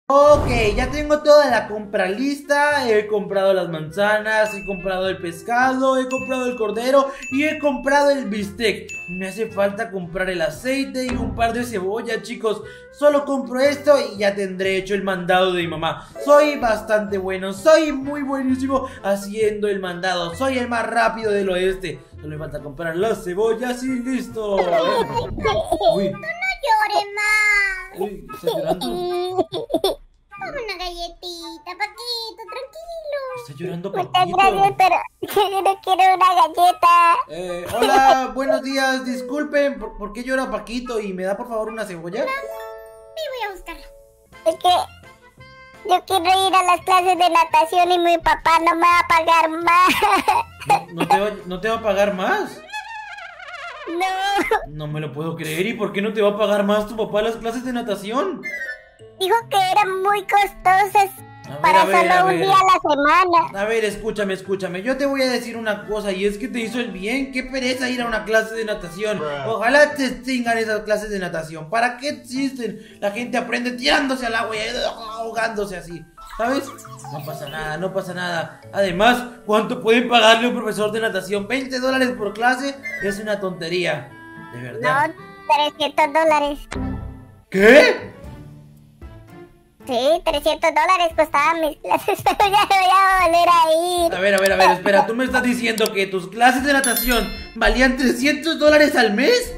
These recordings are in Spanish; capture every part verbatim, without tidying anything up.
Ok, ya tengo toda la compra lista. He comprado las manzanas, he comprado el pescado, he comprado el cordero y he comprado el bistec. Me hace falta comprar el aceite y un par de cebollas, chicos. Solo compro esto y ya tendré hecho el mandado de mi mamá. Soy bastante bueno, soy muy buenísimo haciendo el mandado. Soy el más rápido del oeste. Solo me falta comprar las cebollas y listo. Uy. No llores más. Uy, ¿estás llorando? Una galletita, Paquito, tranquilo. Está llorando Muchas Paquito. gracias, pero yo no quiero una galleta. Eh, hola, buenos días, disculpen, ¿por, por qué llora Paquito? ¿Y me da por favor una cebolla? Sí, voy a buscarla. Es que yo quiero ir a las clases de natación y mi papá no me va a pagar más. ¿No, no, te, va, ¿No te va a pagar más? No. No me lo puedo creer, ¿y por qué no te va a pagar más tu papá las clases de natación? Dijo que eran muy costosas ver, para a ver, solo a un ver. día a la semana. A ver, escúchame, escúchame, yo te voy a decir una cosa y es que te hizo el bien. Qué pereza ir a una clase de natación. Ojalá te extingan esas clases de natación. ¿Para qué existen? La gente aprende tirándose al agua y ahogándose así, ¿sabes? No pasa nada, no pasa nada. Además, ¿cuánto pueden pagarle a un profesor de natación? veinte dólares por clase es una tontería. De verdad. No, trescientos dólares. ¿Qué? Sí, trescientos dólares costaban mis clases, pero ya no voy a volver a ir. A ver, a ver, a ver, espera, ¿tú me estás diciendo que tus clases de natación valían trescientos dólares al mes?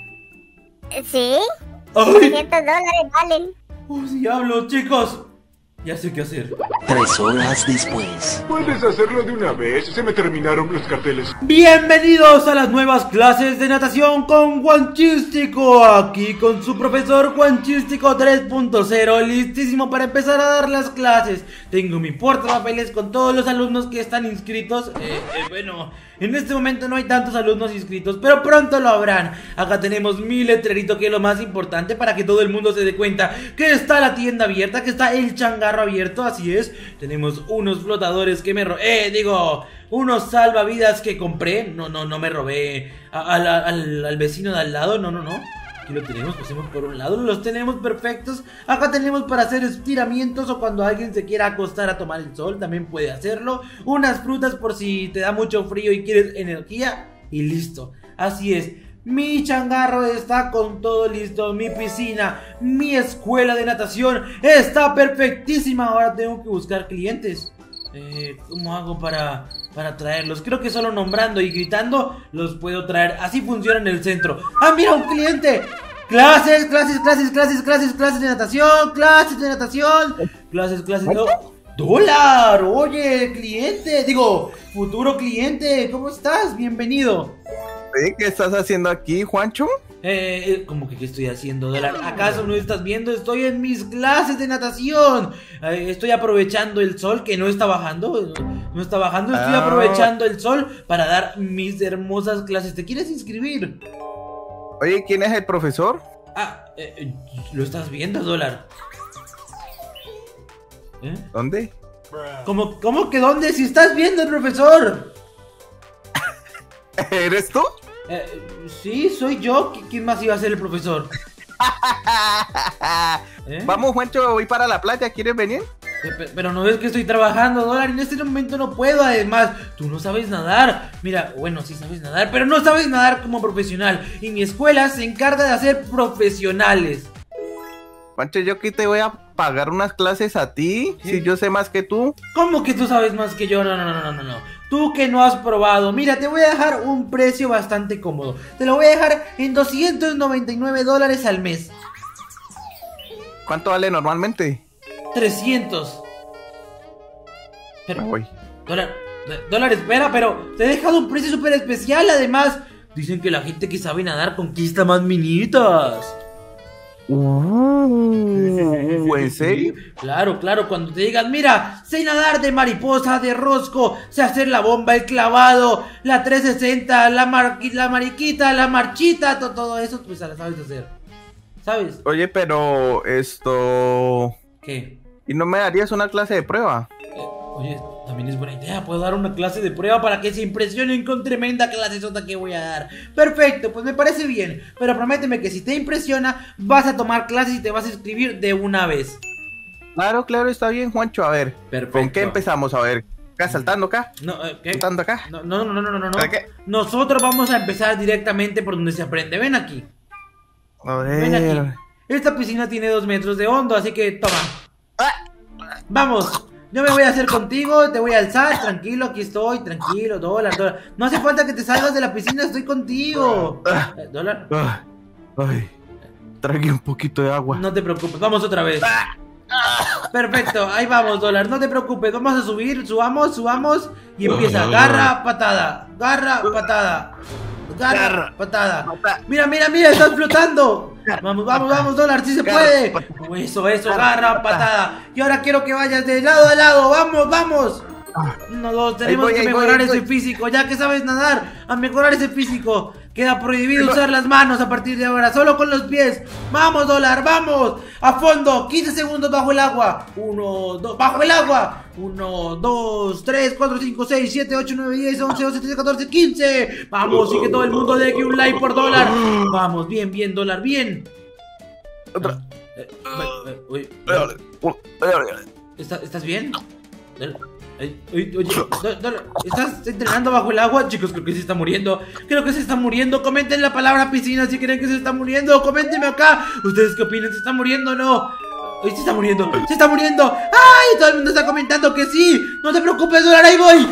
¿Sí? ¡Ay! trescientos dólares valen. ¡Oh, diablo, chicos! Ya sé qué hacer. Tres horas después. Puedes hacerlo de una vez, se me terminaron los carteles. Bienvenidos a las nuevas clases de natación con Juanchístico. Aquí con su profesor Juanchístico tres punto cero, listísimo para empezar a dar las clases. Tengo mi portapapeles con todos los alumnos que están inscritos. Eh, eh, bueno, en este momento no hay tantos alumnos inscritos, pero pronto lo habrán. Acá tenemos mi letrerito, que es lo más importante para que todo el mundo se dé cuenta que está la tienda abierta, que está el changarro abierto, así es. Tenemos unos flotadores que me robé, eh, digo, unos salvavidas que compré. No, no, no me robé a, a la, al, al vecino de al lado, no, no, no. Aquí lo tenemos, pasemos por un lado, los tenemos perfectos. Acá tenemos para hacer estiramientos o cuando alguien se quiera acostar a tomar el sol, también puede hacerlo. Unas frutas por si te da mucho frío y quieres energía. Y listo, así es. Mi changarro está con todo listo, mi piscina, mi escuela de natación está perfectísima. Ahora tengo que buscar clientes. Eh, ¿Cómo hago para, para traerlos? Creo que solo nombrando y gritando los puedo traer. Así funciona en el centro. ¡Ah, mira, un cliente! Clases, clases, clases, clases, clases, clases de natación, clases de natación, clases, clases de... ¡Oh! ¡Dólar! Oye, cliente, digo, futuro cliente, ¿cómo estás? Bienvenido. ¿Qué estás haciendo aquí, Juancho? Eh, ¿cómo que qué estoy haciendo, Dólar? ¿Acaso no estás viendo? Estoy en mis clases de natación. Eh, estoy aprovechando el sol que no está bajando. No está bajando, estoy Ah. aprovechando el sol para dar mis hermosas clases. ¿Te quieres inscribir? Oye, ¿quién es el profesor? Ah, eh, ¿lo estás viendo, Dólar? ¿Eh? ¿Dónde? ¿Cómo, ¿Cómo que dónde? Si estás viendo el profesor. ¿Eres tú? Eh, sí, soy yo. ¿Qui- ¿Quién más iba a ser el profesor? ¿Eh? Vamos, Juancho, voy para la playa, ¿quieres venir? Eh, pe- Pero no ves que estoy trabajando, Dólar. En este momento no puedo. Además, tú no sabes nadar. Mira, bueno, sí sabes nadar, pero no sabes nadar como profesional. Y mi escuela se encarga de hacer profesionales. Juancho, yo aquí te voy a pagar unas clases a ti, ¿Qué? si yo sé más que tú. ¿Cómo que tú sabes más que yo? No, no, no, no, no, no. Tú que no has probado. Mira, te voy a dejar un precio bastante cómodo. Te lo voy a dejar en doscientos noventa y nueve dólares al mes. ¿Cuánto vale normalmente? trescientos. Pero, Uy. Dólar, d- dólar, espera, pero te he dejado un precio súper especial. Además, dicen que la gente que sabe nadar conquista más minitas. Uh, ¿en serio? Claro, claro, cuando te digan, mira, sé nadar de mariposa, de rosco, sé hacer la bomba, el clavado, la trescientos sesenta, la, mar la mariquita, la marchita, to todo eso, pues la sabes hacer. ¿Sabes? Oye, pero esto... ¿Qué? ¿Y no me darías una clase de prueba? Eh, oye, también es buena idea. Puedo dar una clase de prueba para que se impresionen con tremenda clase sota que voy a dar. Perfecto, pues me parece bien. Pero prométeme que si te impresiona, vas a tomar clases y te vas a inscribir de una vez. Claro, claro, está bien, Juancho. A ver, Perfecto. ¿con qué empezamos? A ver, ¿acá saltando acá? No, eh, ¿qué? ¿Saltando acá? No, no, no, no, no, no, no. ¿Para qué? Nosotros vamos a empezar directamente por donde se aprende. Ven aquí. A Ven ver. aquí. Esta piscina tiene dos metros de hondo, así que toma. Vamos. Yo me voy a hacer contigo, te voy a alzar, tranquilo, aquí estoy, tranquilo, dólar, dólar. No hace falta que te salgas de la piscina, estoy contigo. Eh, ¿Dólar? Ah, Ay, tragué un poquito de agua. No te preocupes, vamos otra vez. Perfecto, ahí vamos, dólar, no te preocupes, vamos a subir, subamos, subamos. Y empieza, garra, patada, garra, patada, garra, patada. Mira, mira, mira, estás flotando. Vamos, vamos, vamos, dólar, si sí se puede. Eso, eso, garra, patada. Y ahora quiero que vayas de lado a lado, vamos, vamos. No, dos, tenemos voy, que ahí voy, mejorar ahí ese voy. físico. Ya que sabes nadar, a mejorar ese físico. Queda prohibido usar las manos a partir de ahora, solo con los pies. Vamos, dólar, vamos. A fondo, quince segundos bajo el agua. Uno, dos, bajo el agua. Uno, dos, tres, cuatro, cinco, seis, siete, ocho, nueve, diez, once, doce, trece, catorce, quince. Vamos, y que todo el mundo deje un like por dólar. Vamos, bien, bien, dólar, bien. Otra. Eh, eh, uy, ¿Está- ¿Estás bien? Dólar, ay, ay, Oye, Dó- Dólar, ¿estás entrenando bajo el agua? Chicos, creo que se está muriendo. Creo que se está muriendo. Comenten la palabra piscina si creen que se está muriendo. Coméntenme acá. ¿Ustedes qué opinan? ¿Se está muriendo o no? Ay, se está muriendo. Se está muriendo. ¡Ay! Todo el mundo está comentando que sí. No te preocupes, Dólar, ahí voy.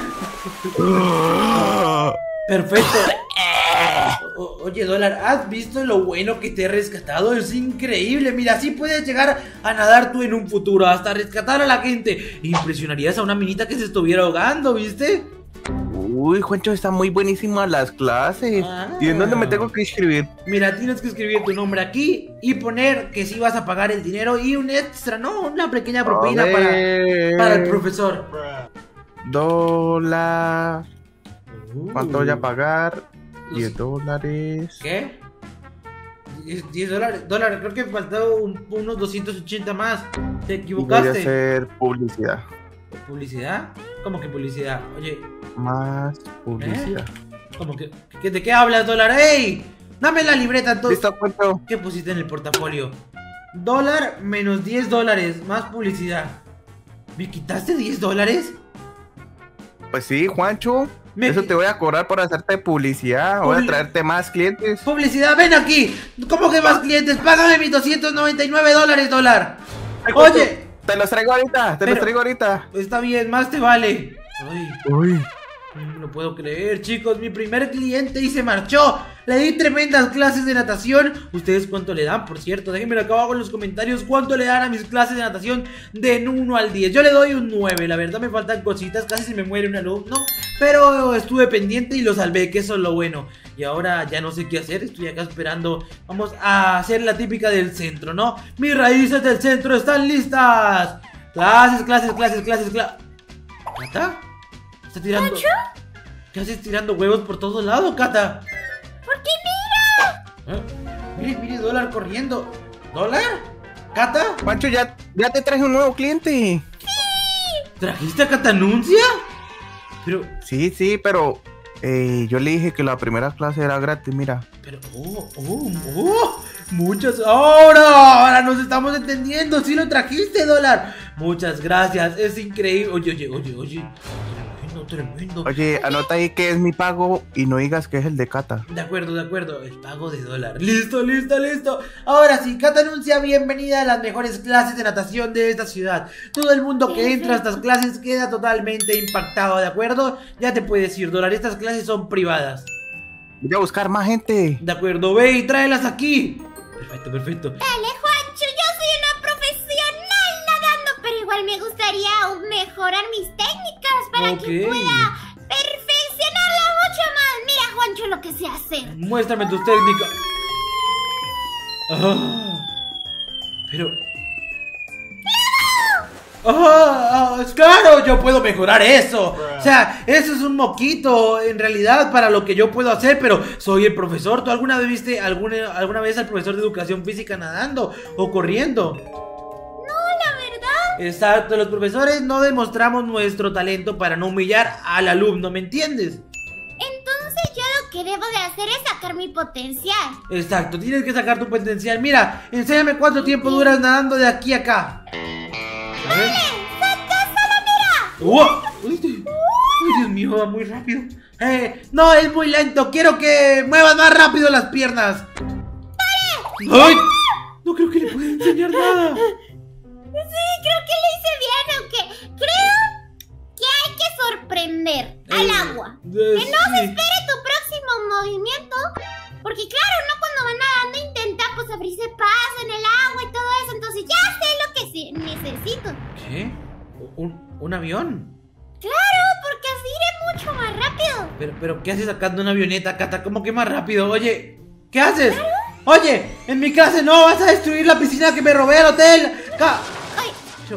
Perfecto. O- oye, Dólar, ¿has visto lo bueno que te he rescatado? Es increíble. Mira, así puedes llegar a nadar tú en un futuro, hasta rescatar a la gente. Impresionarías a una minita que se estuviera ahogando, ¿viste? Uy, Juancho, están muy buenísimas las clases. Ah. ¿Y en dónde me tengo que inscribir? Mira, tienes que escribir tu nombre aquí y poner que sí vas a pagar el dinero y un extra, ¿no? Una pequeña propina A para, ver. para el profesor. Dólar. ¿Cuánto voy a Uh. pagar? diez dólares. ¿Qué? diez dólares, dólares, creo que faltó un- unos doscientos ochenta más. Te Y voy a equivocaste. hacer publicidad. ¿Publicidad? ¿Cómo que publicidad? Oye, Más publicidad. ¿cómo que, que- ¿de qué hablas, dólar? ¡Ey! Dame la libreta entonces. ¿Listo, Juancho? ¿Qué pusiste en el portafolio? Dólar menos diez dólares, más publicidad. ¿Me quitaste diez dólares? Pues sí, Juancho. Me- Eso te voy a cobrar por hacerte publicidad. Voy Publi- a traerte más clientes. Publicidad, ven aquí. ¿Cómo que más clientes? Págame mis doscientos noventa y nueve dólares, dólar. Ay, Juancho, Oye, Te los traigo ahorita. Te Pero- los traigo ahorita. está bien, más te vale. Ay. Uy. No lo puedo creer, chicos, mi primer cliente y se marchó. Le di tremendas clases de natación. ¿Ustedes cuánto le dan, por cierto? Déjenmelo acá abajo en los comentarios. ¿Cuánto le dan a mis clases de natación de uno al diez? Yo le doy un nueve, la verdad me faltan cositas. Casi se me muere un alumno, pero estuve pendiente y lo salvé, que eso es lo bueno. Y ahora ya no sé qué hacer, estoy acá esperando. Vamos a hacer la típica del centro, ¿no? Mis raíces del centro están listas. Clases, clases, clases, clases, clases. ¿Cata? ¿Está tirando? ¿Qué haces tirando huevos por todos lados, Cata? ¿Por qué mira? ¿Eh? Mire, mire, dólar corriendo. ¿Dólar? ¿Cata? Juancho, ya, ya te traje un nuevo cliente. ¿Trajiste a Catanuncia? Pero, Sí, sí, pero eh, yo le dije que la primera clase era gratis, mira. pero, oh, oh, oh. Muchas. ¡Ahora! Ahora nos estamos entendiendo. Sí lo trajiste, dólar. Muchas gracias. Es increíble. Oye, oye, oye, oye. Tremendo, tremendo. Oye, anota ahí que es mi pago y no digas que es el de Cata. De acuerdo, de acuerdo, el pago de dólar. Listo, listo, listo. Ahora sí, Cata anuncia bienvenida a las mejores clases de natación de esta ciudad. Todo el mundo que entra a estas clases queda totalmente impactado, ¿de acuerdo? Ya te puedes ir, dólar, estas clases son privadas. Voy a buscar más gente. De acuerdo, ve y tráelas aquí. Perfecto, perfecto. Dale, Juancho, yo soy una profesional nadando, pero igual me gustaría aún mejorar mis técnicas para Ok. que pueda perfeccionarla mucho más. Mira, Juancho, lo que sé hacer. Muéstrame tus técnicas. Ah, pero... ¡Ah! ¡Ah! ¡Claro! Yo puedo mejorar eso. O sea, eso es un moquito en realidad para lo que yo puedo hacer, pero soy el profesor. ¿Tú alguna vez viste alguna, alguna vez al profesor de educación física nadando o corriendo? La verdad, Exacto, los profesores no demostramos nuestro talento para no humillar al alumno, ¿me entiendes? entonces yo lo que debo de hacer es sacar mi potencial. Exacto, tienes que sacar tu potencial. Mira, enséñame cuánto tiempo duras nadando de aquí a acá. ¡Wow! ¡Uy, Dios mío, va muy rápido! Eh, no, es muy lento. Quiero que muevas más rápido las piernas. ¡Ay! No creo que le pueda enseñar nada. Sí, creo que lo hice bien, aunque creo que hay que sorprender al Eh, agua. eh, Que no se sí. espere tu próximo movimiento. Porque claro, no cuando van nadando intenta pues abrirse paso en el agua y todo eso. Entonces ya sé lo que sí necesito. ¿Qué? ¿Un, un avión? Claro, porque así iré mucho más rápido. Pero, pero, ¿qué haces sacando una avioneta, Cata? ¿Cómo que más rápido? Oye, ¿qué haces? Oye, en mi clase no, vas a destruir la piscina que me robé al hotel. Ca Ay. Yo-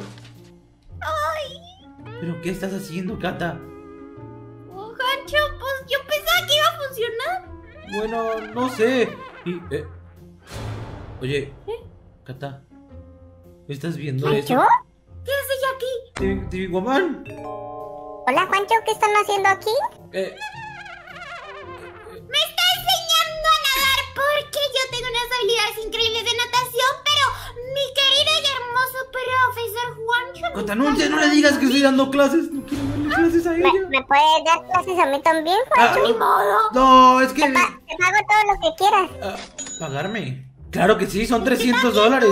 Ay. ¿Pero qué estás haciendo, Cata? Oh, Hancho, pues yo pensaba que iba a funcionar. Bueno, no sé. Y, eh, Oye, Cata, ¿estás viendo eso? ¿Juancho? ¿Qué hace ya aquí? ¿T V Woman? Hola, Juancho, ¿qué están haciendo aquí? Eh, Me está enseñando a nadar porque yo tengo unas habilidades increíbles de natación, pero mi querido y hermoso profesor Juancho... Cata, anuncia, no le digas que estoy dando clases. No quiero darle clases a ¿Me, ella. ¿Me puedes dar clases a mí también, Ah, Juancho? Ni modo. no, es que... Te, pa- te pago todo lo que quieras. ah, ¿pagarme? Claro que sí, son trescientos dólares.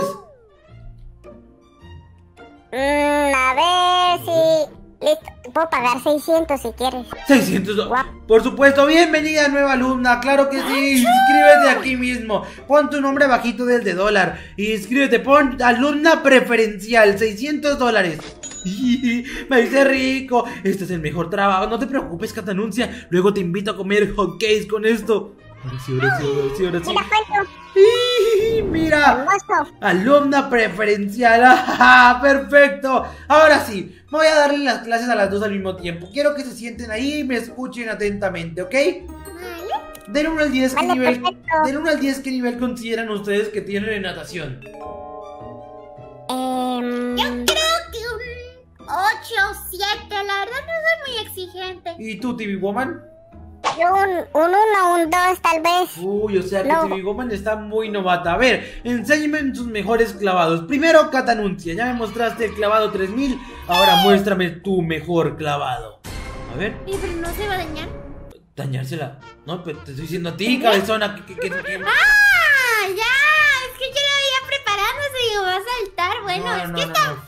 Mm, a ver si... Listo, te puedo pagar seiscientos si quieres. seiscientos dólares. Por supuesto, bienvenida nueva alumna, claro que sí. Inscríbete aquí mismo. Pon tu nombre abajito del de dólar. Y inscríbete, pon alumna preferencial, seiscientos dólares. Me hice rico. Este es el mejor trabajo. No te preocupes, Catanuncia. Luego te invito a comer hotcakes con esto. Ahora sí, ahora sí, ahora sí, ahora sí. Mira, Juancho, ¡Ih! Mira, hermoso. alumna preferencial. ¡Ah, perfecto! Ahora sí, voy a darle las clases a las dos al mismo tiempo. Quiero que se sienten ahí y me escuchen atentamente, ¿ok? Vale. Del uno al diez, ¿qué Vale, nivel? perfecto. Del uno al diez, ¿qué nivel consideran ustedes que tienen en natación? Em, Yo creo que un ocho o siete, la verdad no soy muy exigente. ¿Y tú, T V Woman? yo un, un uno, un dos, tal vez. Uy, o sea que No. T V Woman está muy novata. A ver, enséñame tus mejores clavados. Primero, Catanuncia, ya me mostraste el clavado tres mil. Ahora muéstrame tu mejor clavado. A ver, ¿Y pero no se va a dañar? dañársela. No, pero te estoy diciendo a ti, cabezona. Que, que, que- que- ¡Ah! Ya, es que yo lo veía preparándose y digo, va a saltar. Bueno, No, es no, que no, es tan no.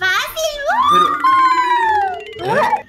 fácil. Pero. ¿Eh?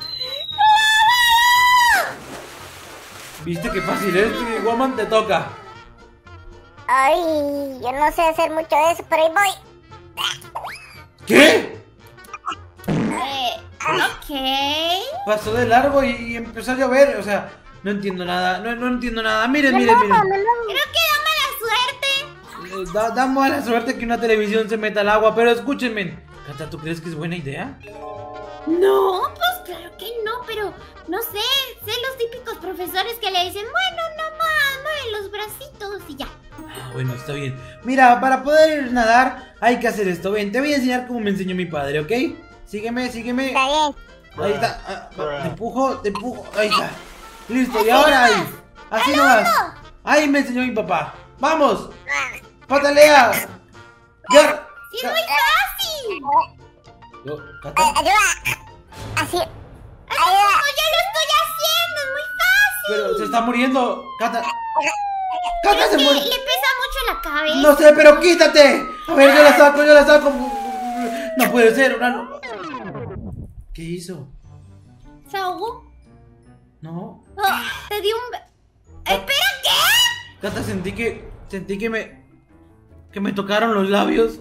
¿Viste qué fácil es, T V Woman? Te toca. Ay, yo no sé hacer mucho de eso, pero ahí voy. ¿Qué? Eh, ok. Pasó de largo y, y empezó a llover. O sea, no entiendo nada. No, no entiendo nada. Miren, Me miren, mojo, miren. me mojo. Creo que da mala suerte. Eh, Da, da mala suerte que una televisión se meta al agua. Pero escúchenme. Cata, ¿tú crees que es buena idea? No, pues claro que no, pero no sé, sé los típicos profesores que le dicen, bueno, nomás, mueve los bracitos y ya. Ah, bueno, está bien. Mira, para poder nadar hay que hacer esto. Ven, te voy a enseñar cómo me enseñó mi padre, ¿ok? Sígueme, sígueme. Está bien. Ahí está. Ah, ah, te empujo, te empujo. Ahí está. Listo, y ahora ahí. Así nomás. Ahí me enseñó mi papá. ¡Vamos! ¡Patalea! ¡Ya! ¡Sí, es muy fácil! Yo, Ay, Cata. ayuda. Así. ¡Ay, Ayuda. no, ya lo estoy haciendo! ¡Es muy fácil! Pero se está muriendo. Cata. Cata se Que muere. le pesa mucho la cabeza. No sé, pero quítate. A ver, yo la saco, yo la saco. No puede ser, una. ¿Qué hizo? ¿Se ahogó? No. Oh, te di un... be- ¡Espera, qué! Cata, sentí que. Sentí que me. Que me tocaron los labios.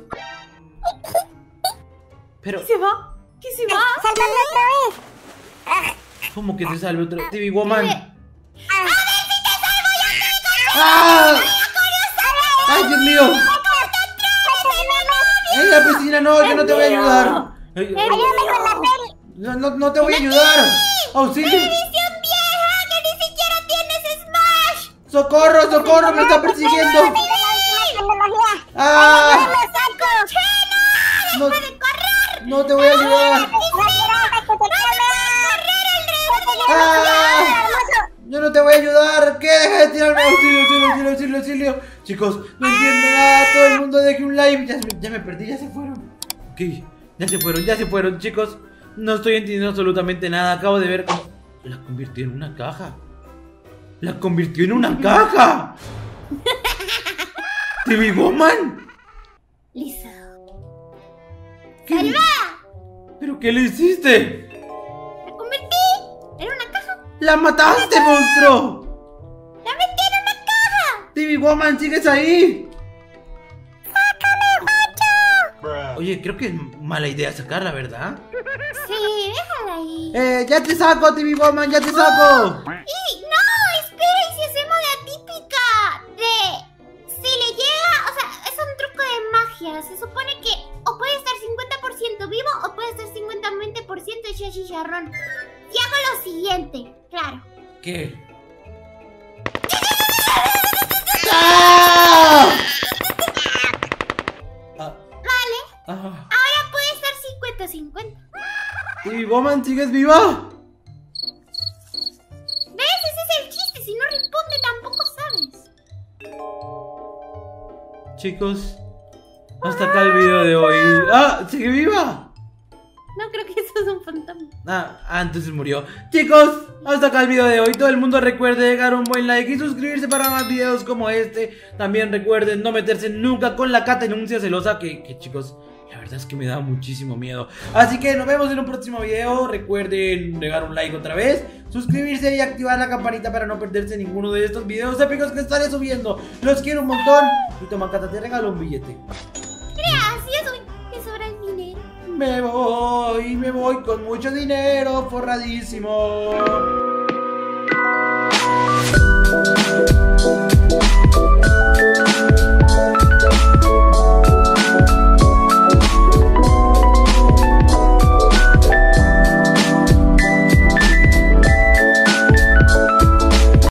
Pero. ¿Qué se va? ¿Qué se va? Sálvame otra vez. ¿Cómo que te salve otra T V Woman? Ah, ¡Ah! ¡Ay, Dios mío! ¡En la piscina! No, yo no te voy a ayudar. Ay, ayúdame con la peli. No, no, no te voy a ayudar. ¡Auxilio! ¡Televisión vieja que ni siquiera tienes Smash! ¡Socorro, socorro! ¡Me está persiguiendo! Ayúdame con la tecnología. ¡Ah! ¡Me saco! No, no te voy a ayudar. ¡No quiero que te ¡Ah! hermoso! Yo no te voy a ayudar. ¿Qué? Deja de tirarme. Auxilio, auxilio, auxilio, auxilio, auxilio. Chicos, no entiendo nada. Todo el mundo deje un like. Ya, ya me perdí, ya se fueron. Ok, ya se fueron, ya se fueron, chicos. No estoy entendiendo absolutamente nada. Acabo de ver cómo... La convirtió en una caja. La convirtió en una caja. T V Woman. Listo. ¿Qué? ¡Salva! ¿Pero qué le hiciste? La convertí en una caja. ¡La mataste, monstruo! ¡La metí en una caja! T V Woman, ¿sigues ahí? Oye, creo que es mala idea sacarla, ¿verdad? Sí, déjala ahí. Eh, ya te saco, T V Woman, ya te saco. ¡Y no! ¡Espera! ¿Y si hacemos la típica de... Si le llega... O sea, es un truco de magia. Se supone que o puede estar cincuenta por ciento vivo o puede estar cincuenta por ciento de chicharrón. Y hago lo siguiente, claro. ¿Qué? ¡Ah! Ah. Vale. Ah. Ahora puede estar cincuenta cincuenta. T V Woman, ¿sigues viva? ¿Ves? Ese es el chiste. Si no responde tampoco sabes. Chicos, hasta acá el video de hoy. ¡Ah! ¿Sigue viva? No, creo que eso es un fantasma. Ah, antes se murió. Chicos, hasta acá el video de hoy. Todo el mundo recuerde dejar un buen like y suscribirse para más videos como este. También recuerden no meterse nunca con la Catenuncia celosa, que, que chicos, la verdad es que me da muchísimo miedo. Así que nos vemos en un próximo video. Recuerden dejar un like otra vez, suscribirse y activar la campanita para no perderse ninguno de estos videos épicos que estaré subiendo. Los quiero un montón. Y toma, Cata, te regalo un billete. Gracias, uy, me sobra el dinero. Me voy, me voy con mucho dinero, forradísimo.